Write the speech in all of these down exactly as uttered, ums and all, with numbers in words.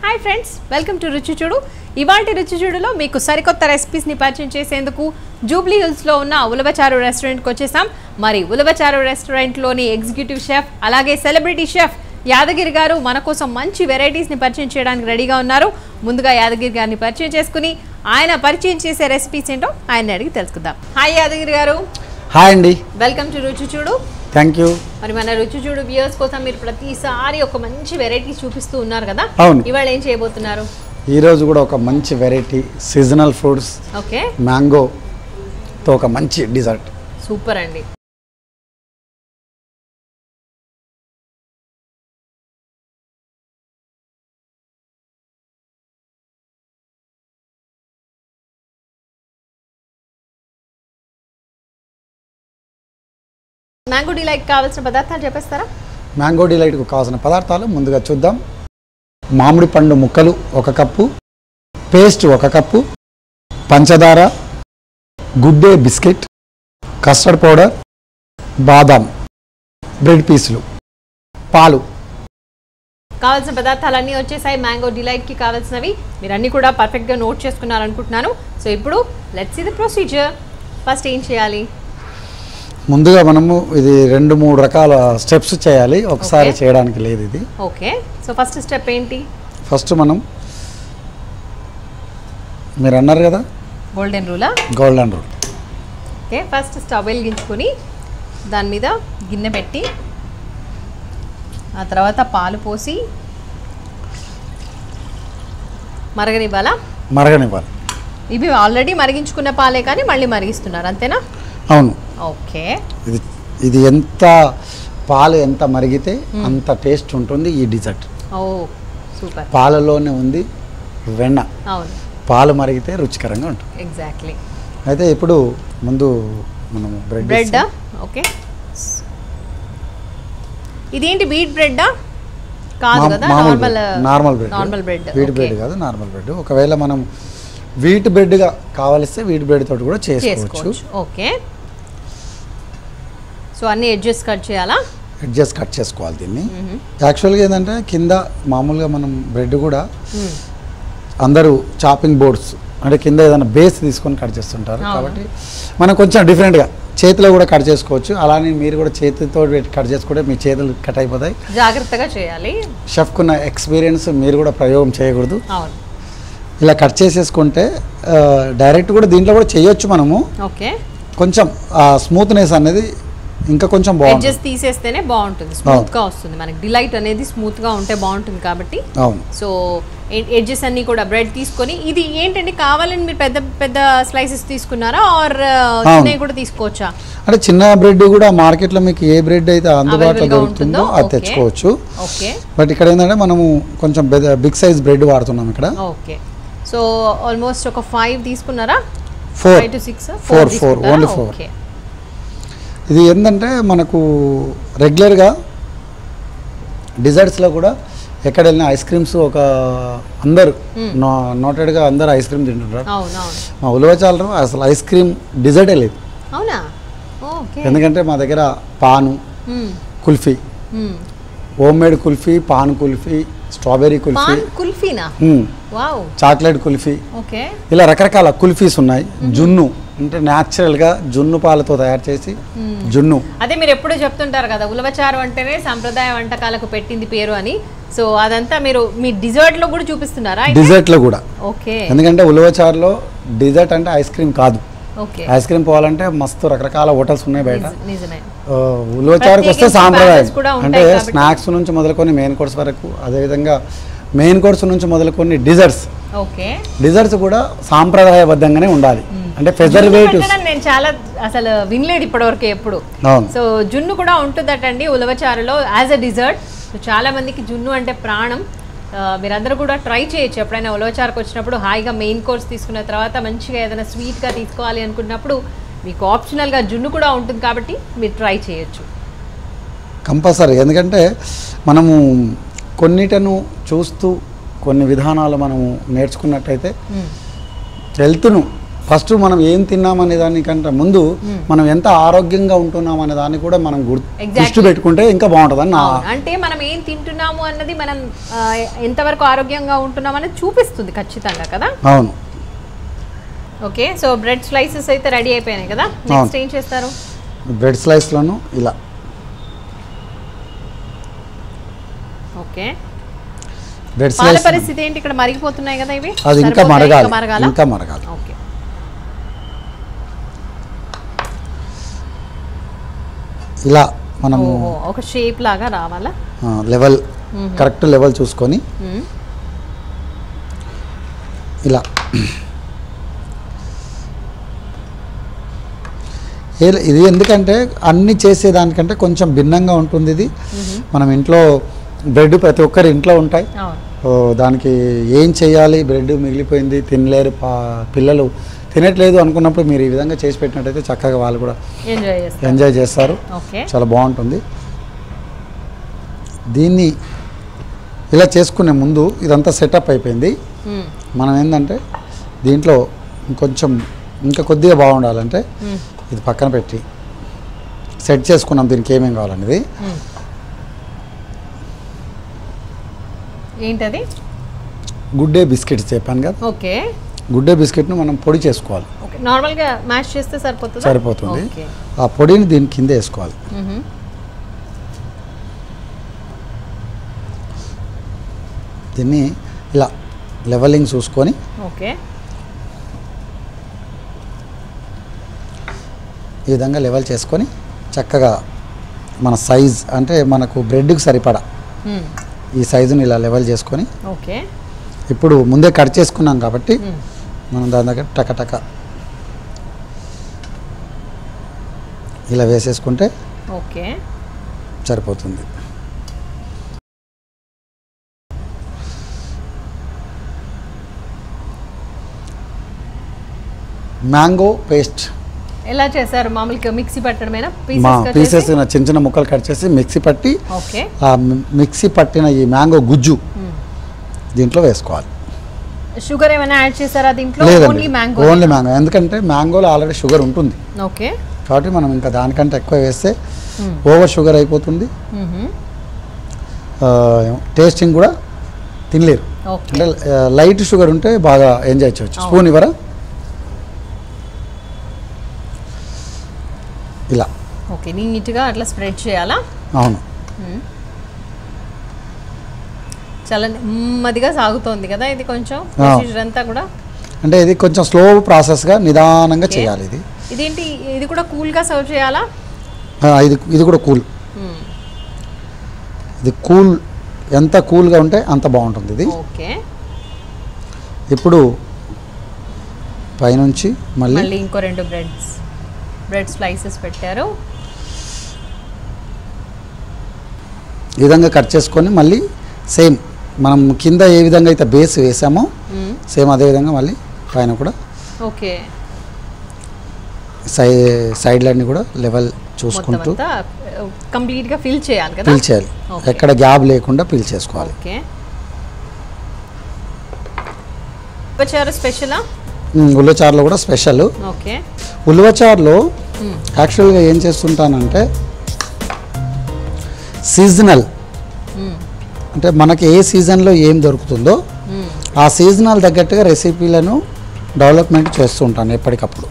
Hi friends, welcome to Ruchi చూడు. ఇవాల్టి రుచి చూడులో మీకు సరికొత్త రెసిపీస్ని పరిచయం చేసేందుకు జూబ్లీ హిల్స్లో ఉన్న ఉలవచారు రెస్టారెంట్కి వచ్చేసాం. మరి ఉలవచారు రెస్టారెంట్లోని ఎగ్జిక్యూటివ్ షెఫ్ అలాగే సెలబ్రిటీ షెఫ్ యాదగిరి గారు మన కోసం మంచి వెరైటీస్ని పరిచయం చేయడానికి రెడీగా ఉన్నారు. ముందుగా యాదగిరి గారిని పరిచయం చేసుకుని ఆయన పరిచయం చేసే రెసిపీస్ ఏంటో ఆయన అడిగి తెలుసుకుందాం. హాయ్ యాదగిరి గారు. హాయ్ అండి, welcome to Ruchi Chudu. Thank you. మరి మన రుచి చూడు వ్యూయర్స్ కోసం మీరు ప్రతిసారి ఒక మంచి వెరైటీ చూపిస్తూ ఉన్నారు కదా, అవును. ఇవాళ ఏం చేయబోతున్నారు? ఈ రోజు కూడా ఒక మంచి వెరైటీ సీజనల్ ఫ్రూట్స్, ఓకే, మ్యాంగోతో ఒక మంచి డిజర్ట్. సూపర్ అండి. మ్యాంగో డిలైట్ కావాల్సిన పదార్థాలు చెప్పేస్తారా? మ్యాంగో డిలైట్కు కావాల్సిన పదార్థాలు ముందుగా చూద్దాం. మామిడి పండు ముక్కలు ఒక కప్పు, పేస్ట్ ఒక కప్పు, పంచదార, గుడ్డే బిస్కెట్, కస్టర్డ్ పౌడర్, బాదాం, బ్రెడ్ పీసులు, పాలు. కావాల్సిన పదార్థాలన్నీ వచ్చేసాయి. మ్యాంగో డిలైట్కి కావాల్సినవి మీరు అన్నీ కూడా పర్ఫెక్ట్గా నోట్ చేసుకున్నారనుకుంటున్నాను. సో ఇప్పుడు let's see the procedure. First ఏం చేయాలి? ముందుగా మనము ఇది రెండు మూడు రకాల స్టెప్స్ చేయాలి, ఒకసారి చేయడానికి లేదు ఇది. ఓకే, సో ఫస్ట్ స్టెప్ ఏంటి? ఫస్ట్ మనం మీరు అన్నారు కదా గోల్డెన్ రూలా? Golden rule. Okay, first stove వెలిగించుకొని దాని మీద గిన్నె పెట్టి ఆ తర్వాత పాలు పోసి మరగనివ్వాలా? మరగనివ్వాలి. ఇవి ఆల్రెడీ మరిగించుకున్న పాలే కానీ మళ్ళీ మరిగిస్తున్నారు అంతేనా? అవును. ఓకే, ఇది ఇది ఎంత పాలు ఎంత మరిగితే అంత టేస్ట్ ఉంటుంది ఈ డిజర్ట్. ఓ సూపర్. పాలలోనే ఉంది వెన్న. అవును, పాలు మరిగితే రుచికరంగా ఉంటుంది. ఎగ్జాక్ట్లీ. అయితే ఇప్పుడు ముందు మనం బ్రెడ్ బ్రెడ్. ఓకే, ఇదేంటి వీట్ బ్రెడ్డా? కాదు కదా, normal normal bread. Normal bread. Wheat bread కాదు, నార్మల్ బ్రెడ్. ఒకవేళ మనం వీట్ బ్రెడ్గా కావాలిస్తే వీట్ బ్రెడ్ తోటి కూడా చేసుకోవచ్చు. ఓకే, సో అన్ని ఎడ్జెస్ కట్ చేయాలా? ఎడ్జెస్ కట్ చేసుకోవాలి దీన్ని. యాక్చువల్గా ఏంటంటే కింద మామూలుగా మనం బ్రెడ్ కూడా అందరూ చాపింగ్ బోర్డ్స్ అంటే కింద ఏదైనా బేస్ తీసుకొని కట్ చేస్తుంటారు. కాబట్టి మనం కొంచెం డిఫరెంట్గా చేతిలో కూడా కట్ చేసుకోవచ్చు. అలానే మీరు కూడా చేతితో కట్ చేసుకుంటే మీ చేతులు కట్ అయిపోతాయి. జాగ్రత్తగా చేయాలి. షెఫ్కున్న ఎక్స్పీరియన్స్ మీరు కూడా ప్రయోగం చేయకూడదు. అవును, ఇలా కట్ చేసేసుకుంటే డైరెక్ట్ కూడా దీంట్లో కూడా చేయొచ్చు మనము. ఓకే, కొంచెం స్మూత్నెస్ అనేది ఇంకా కొంచెం బాగుంటుంది. ఎడ్జెస్ తీసేస్తేనే బాగుంటుంది, స్మూత్ గా వస్తుంది. మనకి డిలైట్ అనేది స్మూత్ గా ఉంటే బాగుంటుంది కాబట్టి. అవును. సో ఎడ్జెస్ అన్ని కూడా బ్రెడ్ తీసుకొని, ఇది ఏంటంటే కావాలని మీరు పెద్ద పెద్ద స్లైసెస్ తీసుకున్నారా ఆర్ చిన్నవి కూడా తీసుకోవచ్చా? అంటే చిన్న బ్రెడ్ కూడా మార్కెట్లో మీకు ఏ బ్రెడ్ అయితే అందుబాటులో దొరుకుతుందో అది తెచ్చుకోవచ్చు. ఓకే, బట్ ఇక్కడ ఏంటంటే మనము కొంచెం బిగ్ సైజ్ బ్రెడ్ వాడుతున్నాం ఇక్కడ. ఓకే, సో ఆల్మోస్ట్ ఒక ఫైవ్ తీసుకున్నారా? Four five to six four four only four. ఇది ఏంటంటే మనకు రెగ్యులర్గా డిజర్ట్స్లో కూడా ఎక్కడ వెళ్ళినా ఐస్ క్రీమ్స్ ఒక అందరు నోటెడ్గా అందరు ఐస్ క్రీమ్ తింటుంటారు. మా ఉలవచారులో అసలు ఐస్ క్రీమ్ డిజర్టే లేదు. అవునా? ఎందుకంటే మా దగ్గర paan kulfi, home made kulfi, paan kulfi, strawberry kulfi, కుల్ఫీనా, చాక్లెట్ కుల్ఫీ, ఓకే, ఇలా రకరకాల కుల్ఫీస్ ఉన్నాయి. జున్ను అంటే న్యాచురల్గా జున్ను పాలతో తయారు చేసి జున్ను. అదే మీరు ఎప్పుడు చెప్తుంటారు కదా ఉలవచారు అంటేనే సంప్రదాయ వంటకాలకు పెట్టింది పేరు అని. సో అదంతా మీరు మీ డిజర్ట్ లో కూడా చూపిస్తున్నారా? డిజర్ట్ లో కూడా. ఓకే, ఎందుకంటే ఉలవచారులో డిజర్ట్ అంటే ఐస్ క్రీమ్ కాదు. ఓకే, ఐస్ క్రీమ్ పోవాలంటే మస్తు రకరకాల హోటల్స్ ఉన్నాయి బయట. నిజమే. ఉలవచారుకి వస్తే సాంప్రదాయం అంటే స్నాక్స్ నుంచి మొదలుకొని మెయిన్ కోర్స్ వరకు, అదేవిధంగా మెయిన్ కోర్స్ నుంచి మొదలుకొని డిజర్ట్స్. ఓకే, డిజర్ట్స్ కూడా సాంప్రదాయబద్ధంగానే ఉండాలి. అంటే ప్రిజర్వేటివ్స్ నేను చాలా అసలు వినలేదు ఇప్పటివరకు ఎప్పుడు. సో జున్ను కూడా ఉంటుందటండి ఉలవచారులో యాజ్ అ డిజర్ట్. చాలా మందికి జున్ను అంటే ప్రాణం. మీరందరూ కూడా ట్రై చేయొచ్చు ఎప్పుడైనా ఉలవచారుకు వచ్చినప్పుడు. హాయిగా మెయిన్ కోర్స్ తీసుకున్న తర్వాత మంచిగా ఏదైనా స్వీట్గా తీసుకోవాలి అనుకున్నప్పుడు మీకు ఆప్షనల్గా జున్ను కూడా ఉంటుంది కాబట్టి మీరు ట్రై చేయొచ్చు కంపల్సరీ. ఎందుకంటే మనము కొన్నిటను చూస్తూ కొన్ని విధానాలు మనము నేర్చుకున్నట్టయితే హెల్త్ను ఫస్ట్ మనం ఏం తిన్నామనే దానికంటే ముందు మనం ఎంత ఆరోగ్యంగా ఉంటున్నాం అనే దాన్ని కూడా మనం దృష్టి పెట్టుకుంటే ఇంకా బాగుంటుందని నా అంటే మనం ఏం తింటున్నాము అన్నది మనం ఎంతవరకు ఆరోగ్యంగా ఉంటున్నాం అనేది చూపిస్తుంది ఖచ్చితంగా కదా. అవును. ఓకే, సో బ్రెడ్ స్లైసెస్ అయితే రెడీ అయిపోయినాయి కదా. నెక్స్ట్ ఏం చేస్తారు? బ్రెడ్ స్లైస్లను ఇలా ఓకే, బ్రెడ్ పాల స్లైస్ పరిస్థితి ఏంటి? ఇక్కడ మరిగిపోతున్నాయి కదా ఇవి. అది ఇంకా మరగాలి, ఇంకా మరగాలి. ఓకే, ఇలా మనం ఒక షేప్ లాగా రావాలా? లెవెల్ కరెక్ట్ లెవెల్ చూసుకొని ఇలా ఇది ఎందుకంటే అన్ని చేసేదానికంటే కొంచెం భిన్నంగా ఉంటుంది ఇది. మనం ఇంట్లో బ్రెడ్ ప్రతి ఒక్కరి ఇంట్లో ఉంటాయి, దానికి ఏం చేయాలి, బ్రెడ్ మిగిలిపోయింది తినలేరు పిల్లలు తినట్లేదు అనుకున్నప్పుడు మీరు ఈ విధంగా చేసి పెట్టినట్టయితే చక్కగా వాళ్ళు కూడా ఎంజాయ్ చేస్తారు. చాలా బాగుంటుంది. దీన్ని ఇలా చేసుకునే ముందు ఇదంతా సెటప్ అయిపోయింది. మనం ఏంటంటే దీంట్లో ఇంకొంచెం ఇంకా కొద్దిగా బాగుండాలంటే ఇది పక్కన పెట్టి సెట్ చేసుకున్నాం దీనికి ఏమేమి కావాలనేది. ఏంటది? గుడ్ డే బిస్కెట్స్ చెప్పాను కదా. ఓకే, గుడ్ డే బిస్కెట్ను మనం పొడి చేసుకోవాలి. నార్మల్గా మ్యాష్ చేస్తే సరిపోతుంది. సరిపోతుంది. ఆ పొడిని దీని కింద వేసుకోవాలి. దీన్ని ఇలా లెవెలింగ్ చూసుకొని ఓకే ఈ విధంగా లెవెల్ చేసుకొని చక్కగా మన సైజ్ అంటే మనకు బ్రెడ్కి సరిపడా ఈ సైజుని ఇలా లెవెల్ చేసుకొని ఓకే ఇప్పుడు ముందే కట్ చేసుకున్నాం కాబట్టి మనం దాని దగ్గర టక టక ఇలా వేసేసుకుంటే ఓకే సరిపోతుంది. మ్యాంగో పేస్ట్ ఎలా చేశారు? మామూలుగా మిక్సీ పట్టడమేనా? పీసెస్ చిన్న చిన్న ముక్కలు కట్ చేసి మిక్సీ పట్టి ఆ మిక్సీ పట్టిన ఈ మ్యాంగో గుజ్జు దీంట్లో వేసుకోవాలి. షుగర్ ఏమైనా యాడ్ చేశారా దీంట్లో? Only mango. ఓన్లీ మ్యాంగో, ఎందుకంటే మ్యాంగోలో ఆల్రెడీ షుగర్ ఉంటుంది. ఓకే, కాబట్టి మనం ఇంకా దానికంటే ఎక్కువ వేస్తే ఓవర్ షుగర్ అయిపోతుంది, టేస్టింగ్ కూడా తినలేరు. అంటే లైట్ షుగర్ ఉంటే బాగా ఎంజాయ్ చేయొచ్చు. స్పూన్ ఇవ్వరా? ఇలా ఓకే, నీట్గా అట్లా స్ప్రెడ్ చేయాలా? అవును. చాలా నెమ్మదిగా సాగుతోంది కదా ఇది కొంచెం ప్రొసీజర్ అంతా కూడా. అంటే ఇది కొంచెం స్లో ప్రాసెస్గా నిదానంగా చేయాలి. ఇది ఇదేంటి? ఇది కూడా కూల్గా సర్వ్ చేయాలా? ఇది ఇది కూడా కూల్. ఇది కూల్, ఎంత కూల్గా ఉంటే అంత బాగుంటుంది ఇది. ఓకే, ఇప్పుడు పైనుంచి మళ్ళీ మళ్ళీ ఇంకో రెండు బ్రెడ్స్ బ్రెడ్ స్లైసెస్ పెట్టారు. ఈ విధంగా కట్ చేసుకొని మళ్ళీ సేమ్ మనం కింద ఏ విధంగా అయితే బేస్ వేసామో సేమ్ అదే విధంగా మళ్ళీ పైన కూడా ఓకే సై సైడ్లన్నీ కూడా లెవెల్ చూసుకుంటూ కంప్లీట్గా ఫిల్ చేయాలి కదా. ఫిల్ చేయాలి, ఎక్కడ గ్యాప్ లేకుండా ఫిల్ చేసుకోవాలి. ఓకే, ఉలవచారు స్పెషలా? ఉలవచారులో కూడా స్పెషల్. ఓకే, ఉలవచారులో యాక్చువల్గా ఏం చేస్తుంటానంటే సీజనల్, అంటే మనకి ఏ సీజన్లో ఏం దొరుకుతుందో ఆ సీజనల్ తగ్గట్టుగా రెసిపీలను డెవలప్మెంట్ చేస్తూ ఉంటాను ఎప్పటికప్పుడు.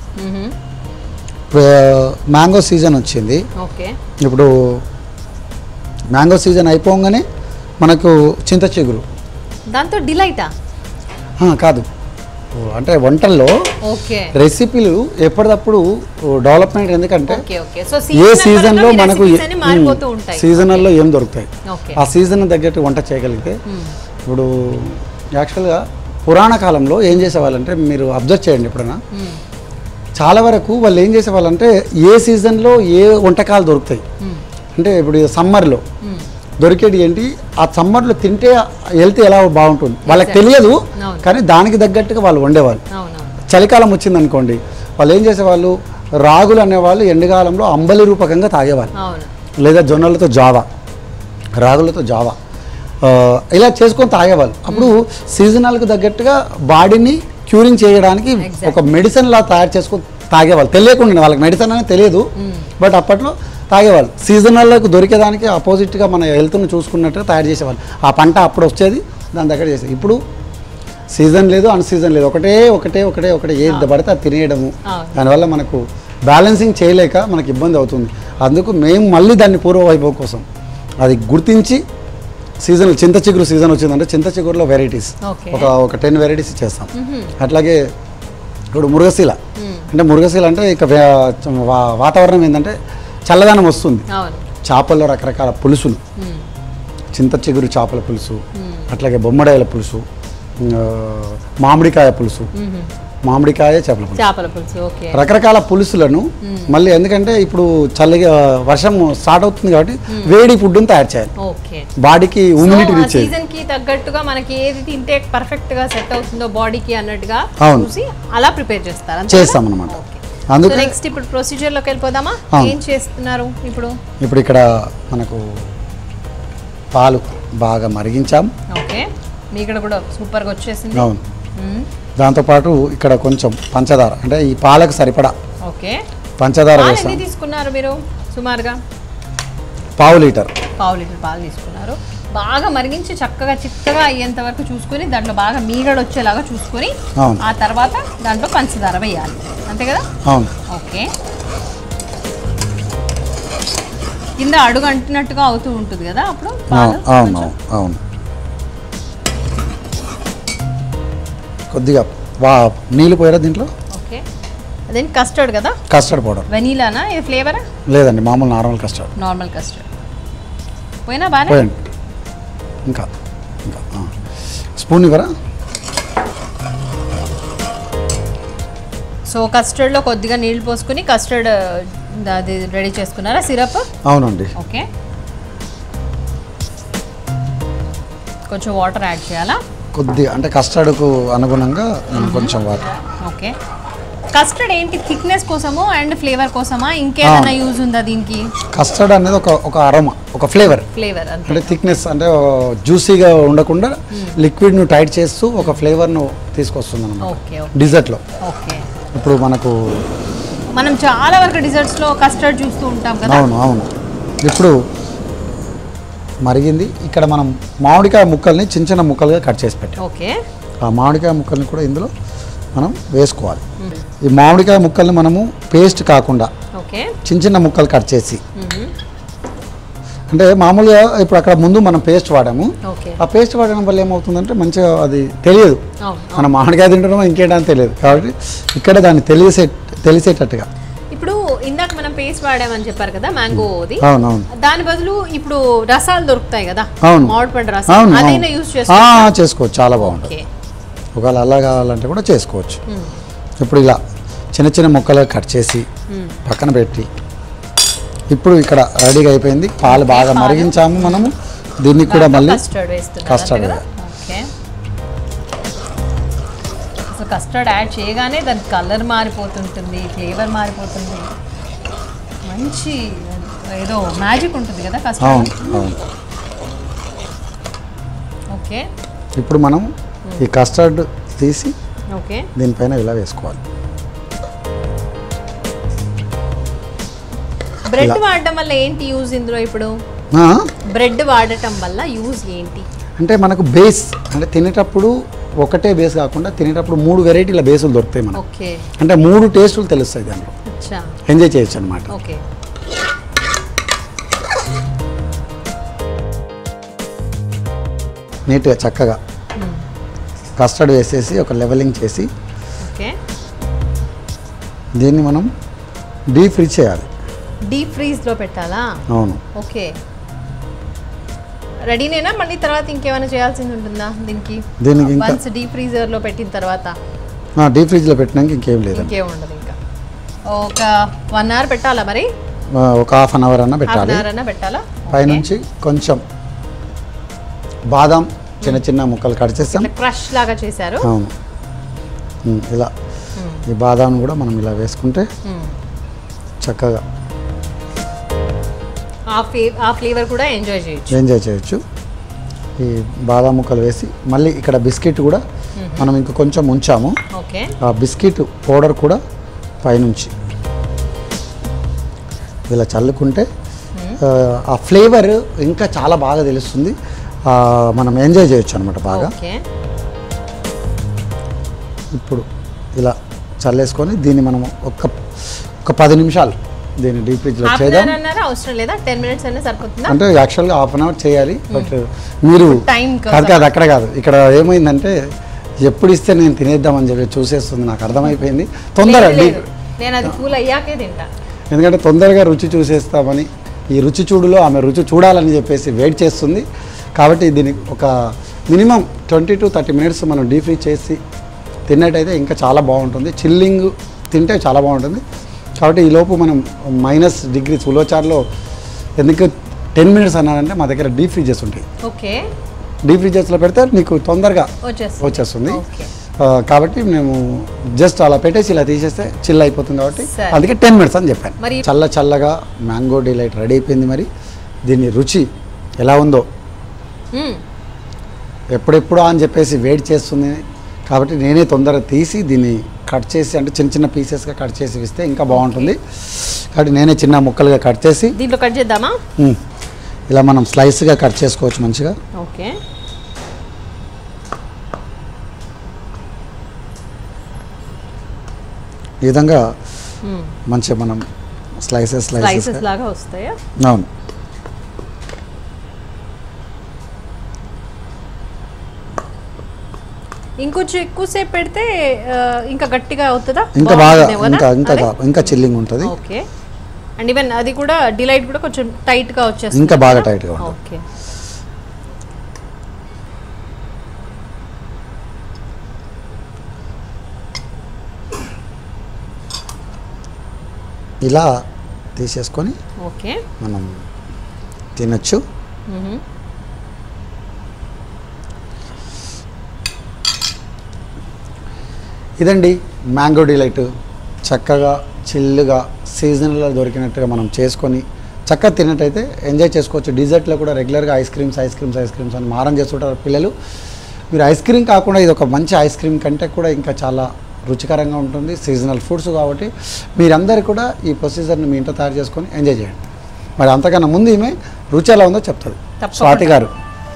మ్యాంగో సీజన్ వచ్చింది, ఇప్పుడు మ్యాంగో సీజన్ అయిపోగానే మనకు చింత చిగురు, దాంతో డిలైటా కాదు అంటే వంటల్లో రెసిపీలు ఎప్పటికప్పుడు డెవలప్మెంట్. ఎందుకంటే ఏ సీజన్లో మనకు సీజనల్లో ఏం దొరుకుతాయి ఆ సీజన్ తగ్గట్టు వంట చేయగలిగితే. ఇప్పుడు యాక్చువల్గా పురాణ కాలంలో ఏం చేసేవాళ్ళంటే మీరు అబ్జర్వ్ చేయండి ఎప్పుడైనా, చాలా వరకు వాళ్ళు ఏం చేసేవాళ్ళంటే ఏ సీజన్లో ఏ వంటకాలు దొరుకుతాయి అంటే ఇప్పుడు సమ్మర్లో దొరికేది ఏంటి, ఆ సమ్మర్లో తింటే హెల్త్ ఎలా బాగుంటుంది వాళ్ళకి తెలియదు, కానీ దానికి తగ్గట్టుగా వాళ్ళు వండేవాళ్ళు. చలికాలం వచ్చింది అనుకోండి, వాళ్ళు ఏం చేసేవాళ్ళు, రాగులు అనేవాళ్ళు ఎండాకాలంలో అంబలి రూపకంగా తాగేవాళ్ళు, లేదా జొన్నలతో జావా, రాగులతో జావా ఇలా చేసుకొని తాగేవాళ్ళు. అప్పుడు సీజనల్కి తగ్గట్టుగా బాడీని క్యూరింగ్ చేయడానికి ఒక మెడిసిన్ లా తయారు చేసుకొని తాగేవాళ్ళు, తెలియకుండా వాళ్ళకి మెడిసిన్ అనేది తెలియదు, బట్ అప్పట్లో తాగేవాళ్ళు. సీజనల్లోకి దొరికేదానికి ఆపోజిట్గా మన హెల్త్ను చూసుకున్నట్టుగా తయారు చేసేవాళ్ళు. ఆ పంట అప్పుడు వచ్చేది, దాని దగ్గర చేసేది. ఇప్పుడు సీజన్ లేదు, అన్ సీజన్ లేదు, ఒకటే ఒకటే ఒకటే ఒకటే ఏది పడితే అది తినేయడము. దానివల్ల మనకు బ్యాలెన్సింగ్ చేయలేక మనకి ఇబ్బంది అవుతుంది. అందుకు మేము మళ్ళీ దాన్ని పూర్వ వైభవం కోసం అది గుర్తించి సీజన్ చింత చిగురు సీజన్ వచ్చిందంటే చింత చిగురులో వెరైటీస్ ఒక ఒక టెన్ వెరైటీస్ చేస్తాం. అట్లాగే ఇప్పుడు మురుగశీల అంటే మురుగశీల అంటే ఇక వాతావరణం ఏంటంటే చల్లదనం వస్తుంది. చేపల్లో రకరకాల పులుసులు, చింత చిగురు చేపల పులుసు, అట్లాగే బొమ్మడాయల పులుసు, మామిడికాయ పులుసు, మామిడికాయ చేపల పులుసు, చేపల పులుసు రకరకాల పులుసులను మళ్ళీ ఎందుకంటే ఇప్పుడు చల్లగా వర్షం స్టార్ట్ అవుతుంది కాబట్టి వేడి ఫుడ్ తయారు చేయాలి, బాడీకి ఇమ్యూనిటీ ఇచ్చేది. సీజన్ కి తగ్గట్టుగా మనకి ఏది తింటే పర్ఫెక్ట్ గా సెట్ అవుతుందో బాడీకి అన్నట్టుగా చూసి అలా ప్రిపేర్ చేస్తారు చేస్తాం అన్నమాట. అందుకే నెక్స్ట్ ఇప్పుడు ప్రొసీజర్ లోకి వెళ్ళిపోదామా? ఏం చేస్తున్నారు ఇప్పుడు? ఇప్పుడు ఇక్కడ మనకు పాలు బాగా మరిగించాం. ఓకే, మీ ఇక్కడ కూడా సూపర్ గా వచ్చేసింది. అవును, దాంతోపాటు ఇక్కడ కొంచెం పంచదార అంటే ఈ పాలకు సరిపడా ఓకే పంచదార వేస్తాం. ఎన్ని తీసుకున్నారు మీరు? సుమారుగా పావు లీటర్ పావు లీటర్ పాలు తీసుకున్నారు. బాగా మరిగించి చక్కగా చిక్కగా అయ్యేంత వరకు చూసుకొని దాంట్లో బాగా మీగడ వచ్చేలాగా చూసుకొని ఆ తర్వాత దాంట్లో పంచదార వేయాలి, అంతే కదా? అవును. ఓకే, కింద అడుగు అంటున్నట్టుగా అవుతూ ఉంటుంది కదా అప్పుడు? అవును అవును. కొద్దిగా వా నీళ్ళు పోయారా దీంట్లో? ఓకే, అదేంటి కస్టర్డ్ కదా? Custard powder. వెనీలానా ఇది ఫ్లేవరా? లేదండి, మామూలు నార్మల్ కస్టర్డ్. నార్మల్ కస్టర్డ్ పోయినా బాగా పోయండి. ఇంకా ఇంకా స్పూన్ ఇవ్వరా? సో కస్టర్డ్లో కొద్దిగా నీళ్ళు పోసుకుని కస్టర్డ్ అది రెడీ చేసుకున్నారా సిరప్? అవునండి. ఓకే, కొంచెం వాటర్ యాడ్ చేయాలా? కొద్దిగా అంటే కస్టర్డ్కు అనుగుణంగా కొంచెం వాటర్. ఓకే, కస్టర్డ్ ఏంటి థిక్నెస్ కోసమో అండ్ ఫ్లేవర్ కోసమా ఇంకేమైనా యూజ్ ఉందా దీనికి? కస్టర్డ్ అనేది ఒక ఒక అరోమా, ఒక ఫ్లేవర్. ఫ్లేవర్ అంటే థిక్నెస్ అంటే జ్యూసీగా ఉండకుండా లిక్విడ్ను టైట్ చేస్తూ ఒక ఫ్లేవర్ను తీసుకొస్తుంది అన్నమాట డిజర్ట్లో. ఓకే, ఇప్పుడు మనకు మనం చాలా వరకు డిజర్ట్స్లో కస్టర్డ్ చూస్తూ ఉంటాం కదా. అవును అవును. ఇప్పుడు మరిగింది. ఇక్కడ మనం మామిడికాయ ముక్కల్ని చిన్న చిన్న ముక్కలుగా కట్ చేసి పెట్టాం. ఓకే, ఆ మామిడికాయ ముక్కల్ని కూడా ఇందులో మనం వేసుకోవాలి. ఈ మామిడికాయ ముక్కల్ని మనము పేస్ట్ కాకుండా చిన్న చిన్న ముక్కలు కట్ చేసి, అంటే మామూలుగా ఇప్పుడు అక్కడ ముందు మనం పేస్ట్ వాడాము, ఆ పేస్ట్ వాడడం వల్ల ఏమవుతుందంటే మంచిగా అది తెలియదు, మనం మామిడికాయ తింటున్నామో ఇంకేంటని తెలియదు. కాబట్టి ఇక్కడ దాన్ని తెలిసే తెలిసేటట్టుగా ఇప్పుడు ఇందాక మనం పేస్ట్ వాడామని చెప్పారు కదా మ్యాంగోది, అవునవును, దాని బదులు ఇప్పుడు రసాలు దొరుకుతాయి కదా, అవును మామిడి పండు రసాలు, అదైనా యూస్ చేసుకోవచ్చు, చాలా బాగుంటుంది. ఒకవేళ అలా కావాలంటే కూడా చేసుకోవచ్చు. ఇప్పుడు ఇలా చిన్న చిన్న ముక్కలు కట్ చేసి పక్కన పెట్టి, ఇప్పుడు ఇక్కడ రెడీగా అయిపోయింది. పాలు బాగా మరిగించాము మనము, దీన్ని కూడా మళ్ళీ కస్టర్డ్ కస్టర్డ్ యాడ్ చేయగానే దాని కలర్ మారిపోతుంటుంది, ఫ్లేవర్ మారిపోతుంది, మంచి ఏదో మ్యాజిక్ ఉంటుంది కదా కస్టర్డ్. ఓకే, ఇప్పుడు మనం ఈ కస్టర్డ్ తీసి ఓకే దీనిపైన ఇలా వేసుకోవాలి. బ్రెడ్ వాడటం వల్ల ఏంటి యూజ్ ఇందులో? ఇప్పుడు బ్రెడ్ వాడటం వల్ల యూజ్ ఏంటి అంటే మనకు బేస్ అంటే తినేటప్పుడు ఒకటే బేస్ కాకుండా తినేటప్పుడు మూడు వెరైటీల బేసులు దొరుకుతాయి మనకు. ఓకే, అంటే మూడు టేస్టులు తెలుస్తాయి దాంట్లో, ఎంజాయ్ చేయొచ్చు అనమాట. ఓకే, నీట్గా చక్కగా కస్టర్డ్ వేసేసి ఒక లెవెలింగ్ చేసి దీన్ని మనం డీప్ ఫ్రీజ్ చేయాలి. డీప్ ఫ్రీజ్లో పెట్టాలా? అవును. ఓకే, రెడీనేనా? మళ్ళీ తర్వాత ఇంకేమైనా చేయాల్సింది ఉంటుందా దీనికి? దీనికి వన్స్ డీప్ ఫ్రీజర్లో పెట్టిన తర్వాత డీప్ ఫ్రీజ్లో పెట్టినాక ఇంకేం లేదు, ఇంకేం ఉండదు. ఇంకా ఒక వన్ అవర్ పెట్టాలా? మరి ఒక హాఫ్ అన్ అవర్ అన్న పెట్టాలి. అన్న పెట్టాలా? పైనుంచి కొంచెం బాదాం చిన్న చిన్న ముక్కలు కట్ చేస్తాం, క్రష్ లాగా చేశారు. అవును, ఇలా ఈ బాదాం కూడా మనం ఇలా వేసుకుంటే చక్కగా ఆ ఫ్లేవర్ కూడా ఎంజాయ్ చేయొచ్చు ఎంజాయ్ చేయొచ్చు ఈ బాదాం ముక్కలు వేసి మళ్ళీ ఇక్కడ బిస్కెట్ కూడా మనం ఇంక కొంచెం ఉంచాము. ఓకే, ఆ బిస్కెట్ పౌడర్ కూడా పైనుంచి ఇలా చల్లుకుంటే ఆ ఫ్లేవర్ ఇంకా చాలా బాగా తెలుస్తుంది, మనం ఎంజాయ్ చేయొచ్చు అనమాట బాగా. ఇప్పుడు చల్లేసుకొని దీన్ని మనం ఒక ఒక పది నిమిషాలు దీన్ని డీప్ ఫ్రిడ్జ్లో చేద్దాం. అవసరం లేదా టెన్ మినిట్స్ అయినా సరిపోతుందా? అంటే యాక్చువల్గా హాఫ్ అన్ అవర్ చేయాలి, బట్ మీరు అది కాదు అక్కడ కాదు, ఇక్కడ ఏమైందంటే ఎప్పుడు ఇస్తే నేను తినేద్దామని చెప్పి చూసేస్తుంది, నాకు అర్థమైపోయింది. తొందరగా నేను అది కూల్ అయ్యాకే తింటా, ఎందుకంటే తొందరగా రుచి చూసేస్తామని, ఈ రుచి చూడులో ఆమె రుచి చూడాలని చెప్పేసి వెయిట్ చేస్తుంది. కాబట్టి దీనికి ఒక minimum twenty to thirty minutes మనం డీప్ ఫ్రీజ్ చేసి తిన్నట్టయితే ఇంకా చాలా బాగుంటుంది. చిల్లింగ్ తింటే చాలా బాగుంటుంది. కాబట్టి ఈలోపు మనం మైనస్ డిగ్రీస్ ఉలవచారులో ఎందుకు టెన్ మినిట్స్ అన్నారంటే మా దగ్గర డీప్ ఫ్రీజెస్ ఉంటాయి. ఓకే, డీప్ ఫ్రీజెస్లో పెడితే నీకు తొందరగా వచ్చేస్తుంది. కాబట్టి మేము జస్ట్ అలా పెట్టేసి ఇలా తీసేస్తే చిల్ అయిపోతుంది. కాబట్టి అందుకే టెన్ మినిట్స్ అని చెప్పాను. చల్ల చల్లగా మ్యాంగో డిలైట్ రెడీ అయిపోయింది. మరి దీని రుచి ఎలా ఉందో ఎప్పుడెప్పుడు అని చెప్పేసి వెయిట్ చేస్తుంది. కాబట్టి నేనే తొందరగా తీసి దీన్ని కట్ చేసి, అంటే చిన్న చిన్న పీసెస్గా కట్ చేసి ఇస్తే ఇంకా బాగుంటుంది. కాబట్టి నేనే చిన్న ముక్కలుగా కట్ చేసి దీంట్లో కట్ చేద్దామా? ఇలా మనం స్లైస్గా కట్ చేసుకోవచ్చు మంచిగా. ఓకే, ఈ విధంగా మంచిగా మనం స్లైసెస్ స్లైసెస్ లాగా వస్తాయా? అవును. ఇంకొంచెం ఎక్కువసేపు పెడితే ఇంకా గట్టిగా అవుతుందా? ఇంకా బాగా ఇంకా ఇంకా ఇంకా చిల్లింగ్ ఉంటుంది. ఓకే, అండ్ ఈవెన్ అది కూడా డిలైట్ కూడా కొంచెం టైట్ గా వచ్చేస్తుంది, ఇంకా బాగా టైట్ గా ఉంటుంది. ఓకే, ఇలా తీసేసుకొని ఓకే మనం తినచ్చు. ఇదండి మ్యాంగో డిలైట్. చక్కగా చిల్లుగా సీజనల్లో దొరికినట్టుగా మనం చేసుకొని చక్కగా తిన్నట్టయితే ఎంజాయ్ చేసుకోవచ్చు. డిజర్ట్లో కూడా రెగ్యులర్గా ice creams ice creams ice creams అని మారం చేస్తుంటారు పిల్లలు. మీరు ఐస్ క్రీమ్ కాకుండా ఇది ఒక మంచి ఐస్ క్రీమ్ కంటే కూడా ఇంకా చాలా రుచికరంగా ఉంటుంది. సీజనల్ ఫుడ్స్ కాబట్టి మీరందరూ కూడా ఈ ప్రొసీజర్ని మీ ఇంట్లో తయారు చేసుకొని ఎంజాయ్ చేయండి. మరి అంతకన్నా ముందు ఈమె రుచి ఎలా ఉందో చెప్తుంది స్వాతి గారు.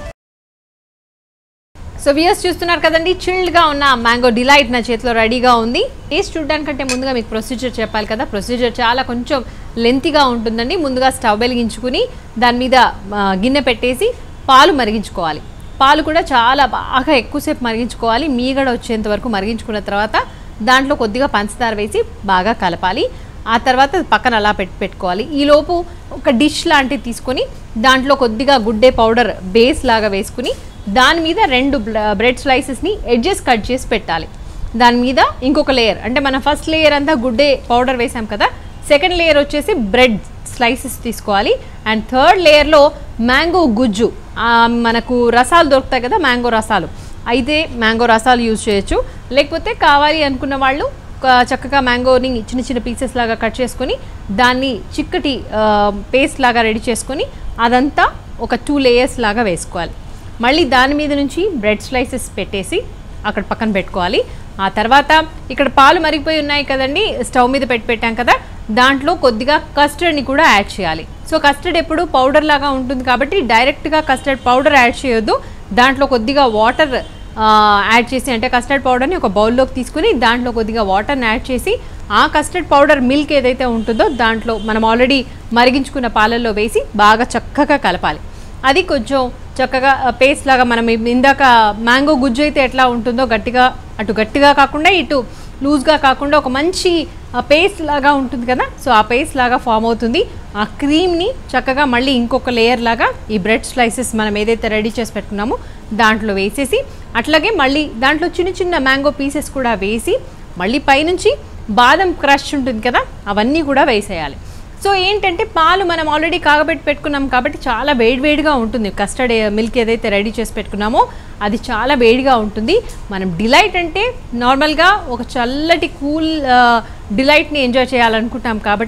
సో వ్యూయర్స్ చూస్తున్నారు కదండి, చిల్డ్గా ఉన్న మ్యాంగో డిలైట్ నా చేతిలో రెడీగా ఉంది. టేస్ట్ చూడడానికంటే ముందుగా మీకు ప్రొసీజర్ చెప్పాలి కదా. ప్రొసీజర్ చాలా కొంచెం లెంతీగా ఉంటుందండి. ముందుగా స్టవ్ వెలిగించుకుని దాని మీద గిన్నె పెట్టేసి పాలు మరిగించుకోవాలి. పాలు కూడా చాలా బాగా ఎక్కువసేపు మరిగించుకోవాలి. మీగడ వచ్చేంత వరకు మరిగించుకున్న తర్వాత దాంట్లో కొద్దిగా పంచదార వేసి బాగా కలపాలి. ఆ తర్వాత పక్కన అలా పెట్టి పెట్టుకోవాలి. ఈలోపు ఒక డిష్ లాంటివి తీసుకొని దాంట్లో కొద్దిగా గుడ్డే పౌడర్ బేస్ లాగా వేసుకుని దాని మీద రెండు బ్రెడ్ స్లైసెస్ని ఎడ్జెస్ కట్ చేసి పెట్టాలి. దాని మీద ఇంకొక లేయర్, అంటే మనం ఫస్ట్ లేయర్ అంతా గుడ్డే పౌడర్ వేసాం కదా, సెకండ్ లేయర్ వచ్చేసి బ్రెడ్ స్లైసెస్ తీసుకోవాలి. అండ్ థర్డ్ లేయర్లో మ్యాంగో గుజ్జు, మనకు రసాలు దొరుకుతాయి కదా, మ్యాంగో రసాలు, అయితే మ్యాంగో రసాలు యూజ్ చేయొచ్చు. లేకపోతే కావాలి అనుకున్న వాళ్ళు చక్కగా మ్యాంగోని చిన్న చిన్న పీసెస్ లాగా కట్ చేసుకొని దాన్ని చిక్కటి పేస్ట్ లాగా రెడీ చేసుకొని అదంతా ఒక టూ లేయర్స్ లాగా వేసుకోవాలి. మళ్ళీ దాని మీద నుంచి బ్రెడ్ స్లైసెస్ పెట్టేసి అక్కడ పక్కన పెట్టుకోవాలి. ఆ తర్వాత ఇక్కడ పాలు మరిగిపోయి ఉన్నాయి కదండి, స్టవ్ మీద పెట్టి పెట్టాం కదా, దాంట్లో కొద్దిగా కస్టర్డ్ని కూడా యాడ్ చేయాలి. సో కస్టర్డ్ ఎప్పుడు పౌడర్ లాగా ఉంటుంది కాబట్టి డైరెక్ట్గా కస్టర్డ్ పౌడర్ యాడ్ చేయొద్దు. దాంట్లో కొద్దిగా వాటర్ యాడ్ చేసి, అంటే కస్టర్డ్ పౌడర్ని ఒక బౌల్లోకి తీసుకుని దాంట్లో కొద్దిగా వాటర్ని యాడ్ చేసి ఆ కస్టర్డ్ పౌడర్ మిల్క్ ఏదైతే ఉంటుందో దాంట్లో మనం ఆల్రెడీ మరిగించుకున్న పాలల్లో వేసి బాగా చక్కగా కలపాలి. అది కొంచెం చక్కగా పేస్ట్ లాగా, మనం ఇందాక మ్యాంగో గుజ్జు అయితే ఎట్లా ఉంటుందో గట్టిగా, అటు గట్టిగా కాకుండా ఇటు లూజ్గా కాకుండా ఒక మంచి పేస్ట్ లాగా ఉంటుంది కదా, సో ఆ పేస్ట్ లాగా ఫామ్ అవుతుంది. ఆ క్రీమ్ని చక్కగా మళ్ళీ ఇంకొక లేయర్ లాగా ఈ బ్రెడ్ స్లైసెస్ మనం ఏదైతే రెడీ చేసి పెట్టుకున్నామో దాంట్లో వేసేసి, అట్లాగే మళ్ళీ దాంట్లో చిన్న చిన్న మ్యాంగో పీసెస్ కూడా వేసి మళ్ళీ పైనుంచి బాదం క్రష్ ఉంటుంది కదా అవన్నీ కూడా వేసేయాలి. సో ఏంటంటే పాలు మనం ఆల్రెడీ కాగబెట్టి పెట్టుకున్నాం కాబట్టి చాలా వేడివేడిగా ఉంటుంది. కస్టర్డ్ మిల్క్ ఏదైతే రెడీ చేసి పెట్టుకున్నామో అది చాలా వేడిగా ఉంటుంది. మనం డిలైట్ అంటే నార్మల్గా ఒక చల్లటి కూల్ డిలైట్ని ఎంజాయ్ చేయాలనుకుంటాం కాబట్టి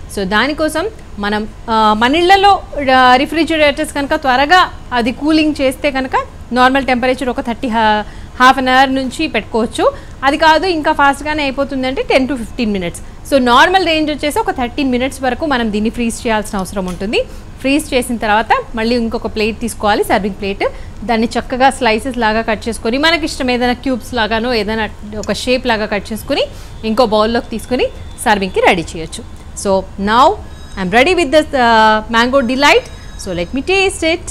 సో దానికోసం మనం ఆ, మన ఇళ్లలో రిఫ్రిజిరేటర్స్ కనుక త్వరగా అది కూలింగ్ చేస్తే కనుక నార్మల్ టెంపరేచర్ ఒక థర్టీ హాఫ్ అన్ అవర్ నుంచి పెట్టుకోవచ్చు. అది కాదు ఇంకా ఫాస్ట్గానే అయిపోతుందంటే ten to fifteen minutes. So normal range వచ్చేసి ఒక థర్టీన్ మినిట్స్ వరకు మనం దీన్ని ఫ్రీజ్ చేయాల్సిన అవసరం ఉంటుంది. ఫ్రీజ్ చేసిన తర్వాత మళ్ళీ ఇంకొక ప్లేట్ తీసుకోవాలి, సర్వింగ్ ప్లేట్. దాన్ని చక్కగా స్లైసెస్ లాగా కట్ చేసుకొని మనకి ఇష్టం ఏదైనా క్యూబ్స్ లాగానో ఏదైనా ఒక షేప్ లాగా కట్ చేసుకుని ఇంకో బౌల్లోకి తీసుకొని సర్వింగ్కి రెడీ చేయొచ్చు. So now I'm ready with the mango delight. So let me taste it.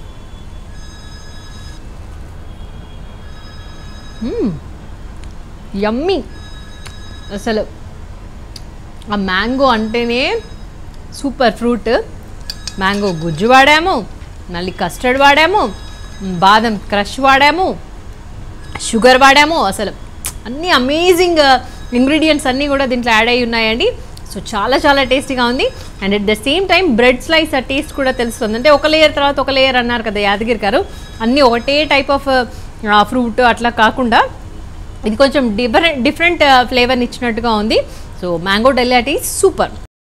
Yummy. అసలు ఆ మ్యాంగో అంటేనే సూపర్ ఫ్రూట్. మ్యాంగో గుజ్జు వాడాము, మళ్ళీ కస్టర్డ్ వాడాము, బాదం క్రష్ వాడాము, షుగర్ వాడాము. అసలు అన్నీ అమేజింగ్ ఇంగ్రీడియంట్స్ అన్నీ కూడా దీంట్లో యాడ్ అయ్యి ఉన్నాయండి. సో చాలా చాలా టేస్టీగా ఉంది. And at the same time bread slice ఆ టేస్ట్ కూడా తెలుస్తుంది. అంటే ఒక లేయర్ తర్వాత ఒక లేయర్ అన్నారు కదా యాదగిరి గారు, అన్నీ ఒకటే టైప్ ఆఫ్ ఫ్రూట్ అట్లా కాకుండా ఇది కొంచెం డిఫరెంట్ డిఫరెంట్ ఫ్లేవర్ని ఇచ్చినట్టుగా ఉంది. So mango delight is super.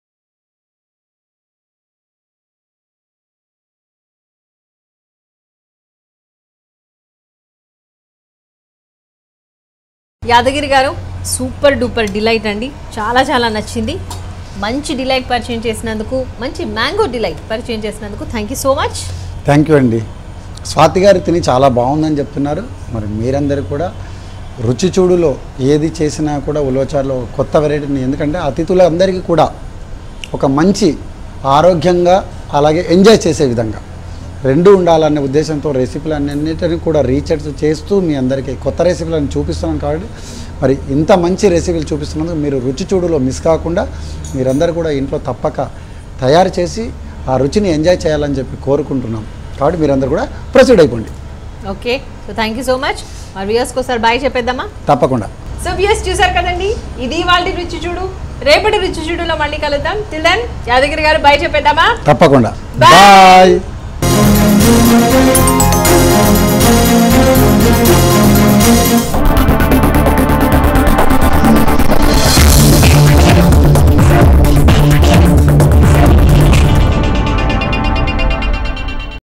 Yadagiri గారు సూపర్ డూపర్ డిలైట్ అండి, చాలా చాలా నచ్చింది. మంచి డిలైట్ పరిచయం చేసినందుకు, మంచి మ్యాంగో డిలైట్ పరిచయం చేసినందుకు thank you so much. Thank you అండి. స్వాతి గారు తిని చాలా బాగుందని చెప్తున్నారు. మరి మీరందరూ కూడా రుచి చూడులో ఏది చేసినా కూడా ఉలవచారులో కొత్త వెరైటీని, ఎందుకంటే అతిథులందరికీ కూడా ఒక మంచి ఆరోగ్యంగా అలాగే ఎంజాయ్ చేసే విధంగా రెండు ఉండాలనే ఉద్దేశంతో రెసిపీలు అన్నింటినీ కూడా రీసెర్చ్ చేస్తూ మీ అందరికీ కొత్త రెసిపీలను చూపిస్తున్నాను. కాబట్టి మరి ఇంత మంచి రెసిపీలు చూపిస్తున్నందుకు మీరు రుచి చూడులో మిస్ కాకుండా మీరందరూ కూడా ఇంట్లో తప్పక తయారు చేసి ఆ రుచిని ఎంజాయ్ చేయాలని చెప్పి కోరుకుంటున్నాం. కాబట్టి మీరందరూ కూడా ప్రొసీడ్ అయిపోండి. Okay, so thank you so much. మరి వ్యూయర్స్కి ఒకసారి బాయ్ చెప్పేద్దామా? తప్పకుండా. సో వ్యూయర్స్ చూసారు కదండి, ఇది వాళ్ళ రుచి చూడు. రేపటి రుచి చూడులో మళ్ళీ కలుద్దాం. టిల్ దెన్ యాదగిరి గారు బాయ్ చెప్పేద్దామా? తప్పకుండా. బాయ్. Bye.